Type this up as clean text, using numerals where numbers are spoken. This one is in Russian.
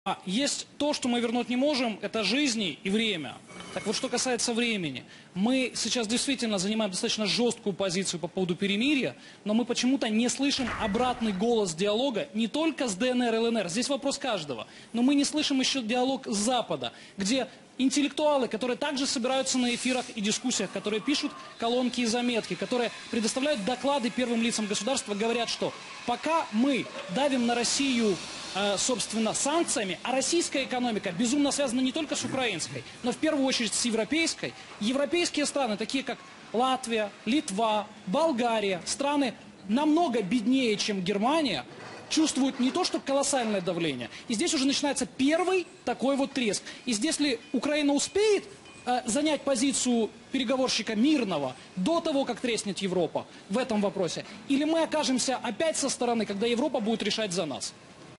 Есть то, что мы вернуть не можем, это жизни и время. Так вот, что касается времени, мы сейчас действительно занимаем достаточно жесткую позицию по поводу перемирия, но мы почему-то не слышим обратный голос диалога не только с ДНР и ЛНР, здесь вопрос каждого, но мы не слышим еще диалог с Запада, где интеллектуалы, которые также собираются на эфирах и дискуссиях, которые пишут колонки и заметки, которые предоставляют доклады первым лицам государства, говорят, что пока мы давим на Россию, собственно, санкциями, а российская экономика безумно связана не только с украинской, но в первую очередь с европейской. Европейские страны, такие как Латвия, Литва, Болгария, страны намного беднее, чем Германия, чувствуют не то что колоссальное давление. И здесь уже начинается первый такой вот треск. И здесь ли Украина успеет занять позицию переговорщика мирного до того, как треснет Европа в этом вопросе? Или мы окажемся опять со стороны, когда Европа будет решать за нас?